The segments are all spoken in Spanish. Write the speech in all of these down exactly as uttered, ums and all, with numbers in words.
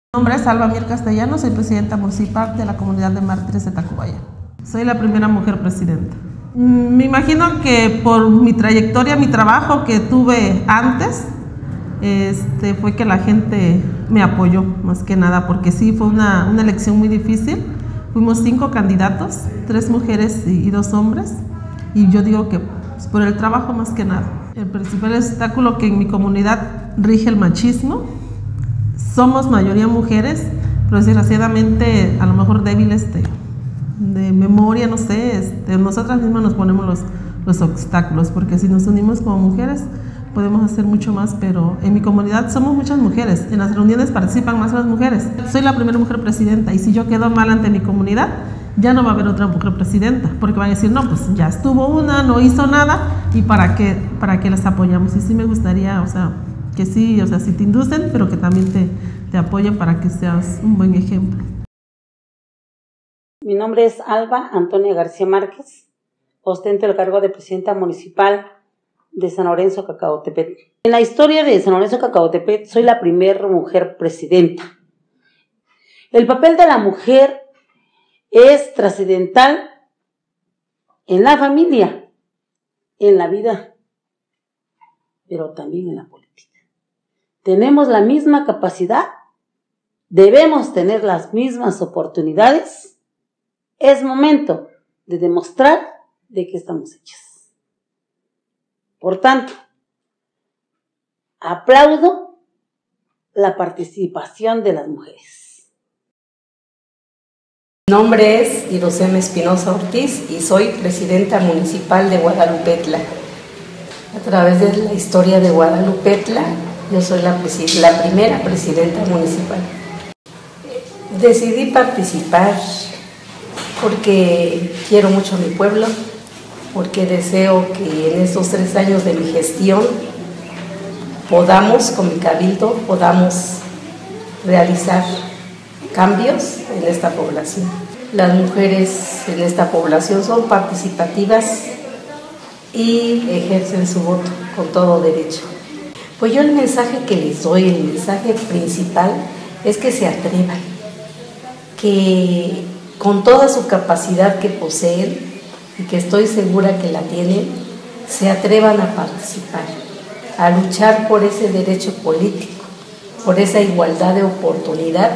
Mi nombre es Alba Mier Castellano, soy presidenta municipal de la comunidad de mártires de Tacubaya. Soy la primera mujer presidenta. Me imagino que por mi trayectoria, mi trabajo que tuve antes, este, fue que la gente me apoyó, más que nada, porque sí, fue una, una elección muy difícil. Fuimos cinco candidatos, tres mujeres y, y dos hombres, y yo digo que pues, por el trabajo más que nada. El principal obstáculo que en mi comunidad rige el machismo. Somos mayoría mujeres, pero desgraciadamente a lo mejor débiles de, de memoria, no sé, este, nosotras mismas nos ponemos los, los obstáculos, porque si nos unimos como mujeres podemos hacer mucho más, pero en mi comunidad somos muchas mujeres, en las reuniones participan más las mujeres. Soy la primera mujer presidenta y si yo quedo mal ante mi comunidad, ya no va a haber otra mujer presidenta, porque van a decir, no, pues ya estuvo una, no hizo nada, y para qué, para qué las apoyamos. Y sí me gustaría, o sea, que sí, o sea, sí te inducen, pero que también te, te apoyen para que seas un buen ejemplo. Mi nombre es Alba Antonia García Márquez, ostento el cargo de presidenta municipal de San Lorenzo Cacautepec. En la historia de San Lorenzo Cacautepec soy la primera mujer presidenta. El papel de la mujer es trascendental en la familia, en la vida, pero también en la política. Tenemos la misma capacidad, debemos tener las mismas oportunidades. Es momento de demostrar de qué estamos hechas. Por tanto, aplaudo la participación de las mujeres. Mi nombre es Irosema Espinosa Ortiz y soy presidenta municipal de Guadalupetla. A través de la historia de Guadalupetla, yo soy la, la primera presidenta municipal. Decidí participar porque quiero mucho a mi pueblo, porque deseo que en estos tres años de mi gestión podamos, con mi cabildo, podamos realizar cambios en esta población. Las mujeres en esta población son participativas y ejercen su voto con todo derecho. Pues yo el mensaje que les doy, el mensaje principal, es que se atrevan, que con toda su capacidad que poseen, y que estoy segura que la tienen, se atrevan a participar, a luchar por ese derecho político, por esa igualdad de oportunidad,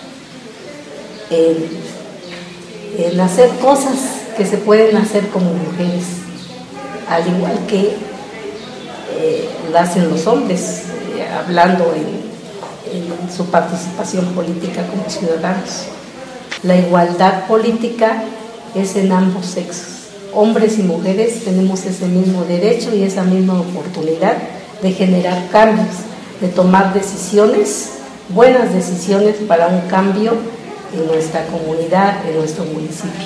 en, en hacer cosas que se pueden hacer como mujeres, al igual que eh, lo hacen los hombres, eh, hablando en, en su participación política como ciudadanos. La igualdad política es en ambos sexos. Hombres y mujeres tenemos ese mismo derecho y esa misma oportunidad de generar cambios, de tomar decisiones, buenas decisiones para un cambio en nuestra comunidad, en nuestro municipio.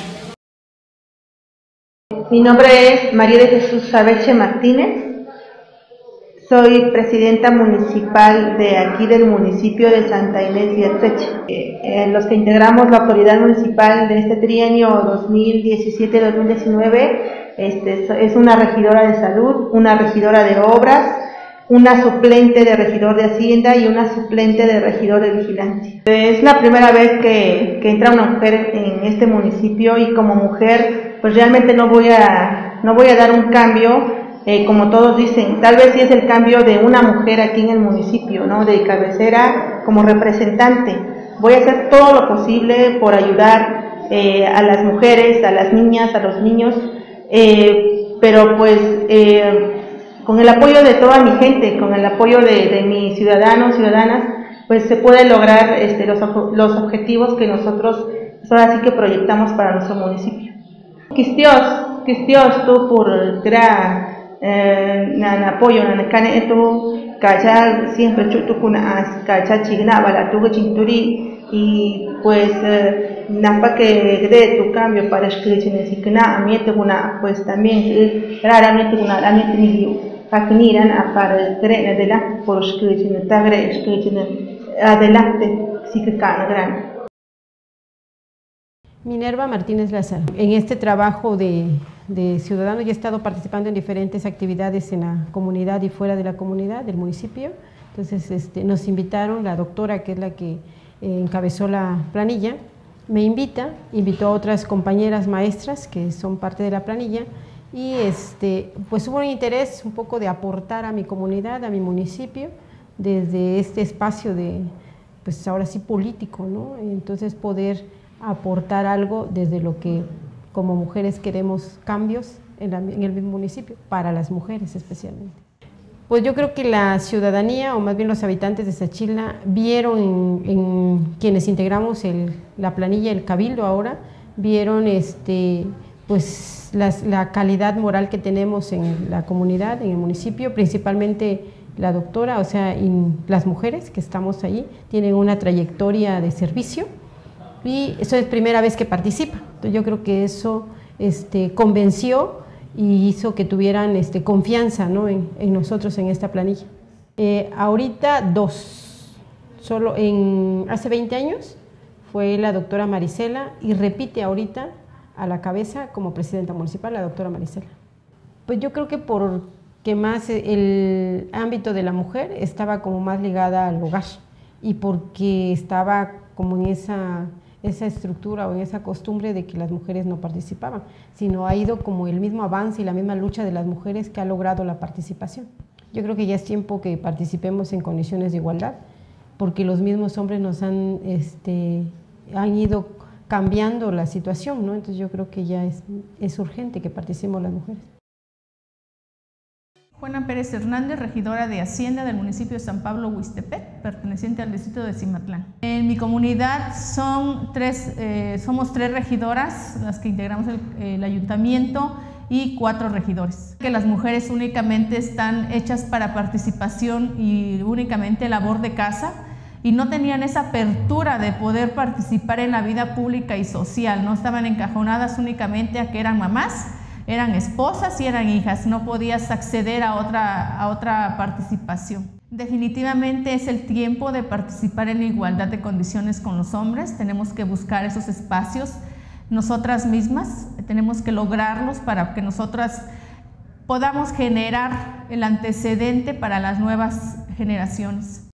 Mi nombre es María de Jesús Sabeche Martínez. Soy presidenta municipal de aquí del municipio de Santa Inés de Atocha. Eh, los que integramos la autoridad municipal de este trienio dos mil diecisiete dos mil diecinueve este, es una regidora de salud, una regidora de obras, una suplente de regidor de Hacienda y una suplente de regidor de vigilancia. Es la primera vez que, que entra una mujer en este municipio y como mujer pues realmente no voy a, no voy a dar un cambio. Eh, como todos dicen, tal vez sí es el cambio de una mujer aquí en el municipio, ¿no? De cabecera como representante. Voy a hacer todo lo posible por ayudar eh, a las mujeres, a las niñas, a los niños, eh, pero pues eh, con el apoyo de toda mi gente, con el apoyo de, de mis ciudadanos, ciudadanas, pues se puede lograr este, los, los objetivos que nosotros ahora sí que proyectamos para nuestro municipio. Quistios, quistios tú por gran na apoyo na cane esto cacha siempre chutu kuna cacha chigna bala tu chinturi y pues eh, napa que de tu cambio para escribir en sikna amiete kuna pues también eh, raramente kuna amiete ni fakniran a para creer adelante por escribir en tagre escribir adelante sí que can gran. Minerva Martínez Lázaro. En este trabajo de, de ciudadano ya he estado participando en diferentes actividades en la comunidad y fuera de la comunidad del municipio. Entonces este, nos invitaron, la doctora, que es la que eh, encabezó la planilla, me invita, invitó a otras compañeras maestras que son parte de la planilla y este, pues hubo un interés un poco de aportar a mi comunidad, a mi municipio, desde este espacio de, pues ahora sí político, ¿no? Entonces poder aportar algo desde lo que como mujeres queremos cambios en, la, en el mismo municipio, para las mujeres especialmente. Pues yo creo que la ciudadanía, o más bien los habitantes de Sachilna, vieron en, en quienes integramos el, la planilla, el cabildo ahora, vieron este, pues las, la calidad moral que tenemos en la comunidad, en el municipio, principalmente la doctora, o sea, y las mujeres que estamos ahí, tienen una trayectoria de servicio y eso es primera vez que participa. Entonces yo creo que eso este, convenció y hizo que tuvieran este, confianza, ¿no? en, en nosotros, en esta planilla. Eh, ahorita dos, solo en, hace veinte años fue la doctora Marisela y repite ahorita a la cabeza como presidenta municipal la doctora Marisela. Pues yo creo que porque más el ámbito de la mujer estaba como más ligada al hogar y porque estaba como en esa... esa estructura o en esa costumbre de que las mujeres no participaban, sino ha ido como el mismo avance y la misma lucha de las mujeres que ha logrado la participación. Yo creo que ya es tiempo que participemos en condiciones de igualdad, porque los mismos hombres nos han, este, han ido cambiando la situación, ¿no? Entonces yo creo que ya es, es urgente que participemos las mujeres. Juana Pérez Hernández, regidora de Hacienda del municipio de San Pablo Huixtepec, perteneciente al distrito de Cimatlán. En mi comunidad son tres, eh, somos tres regidoras, las que integramos el, el ayuntamiento, y cuatro regidores. Que las mujeres únicamente están hechas para participación y únicamente labor de casa, y no tenían esa apertura de poder participar en la vida pública y social, no estaban encajonadas únicamente a que eran mamás, eran esposas y eran hijas, no podías acceder a otra, a otra participación. Definitivamente es el tiempo de participar en igualdad de condiciones con los hombres, tenemos que buscar esos espacios nosotras mismas, tenemos que lograrlos para que nosotras podamos generar el antecedente para las nuevas generaciones.